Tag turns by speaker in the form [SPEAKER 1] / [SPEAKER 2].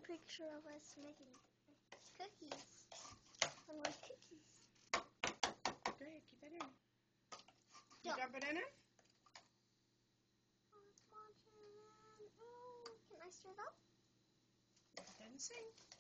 [SPEAKER 1] picture of us making cookies. I like cookies.
[SPEAKER 2] Great, keep it in. You dump it in it?
[SPEAKER 1] Oh, can I stir it up?
[SPEAKER 2] Put it in the sink.